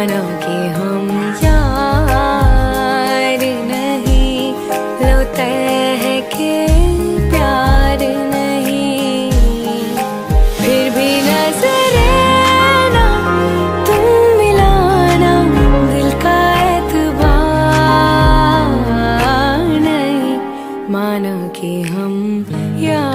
माना कि हम यार नहीं, लो तय है कि प्यार नहीं। फिर भी नजरे ना तुम मिलाना, दिल का एतबार नहीं, माना कि हम यार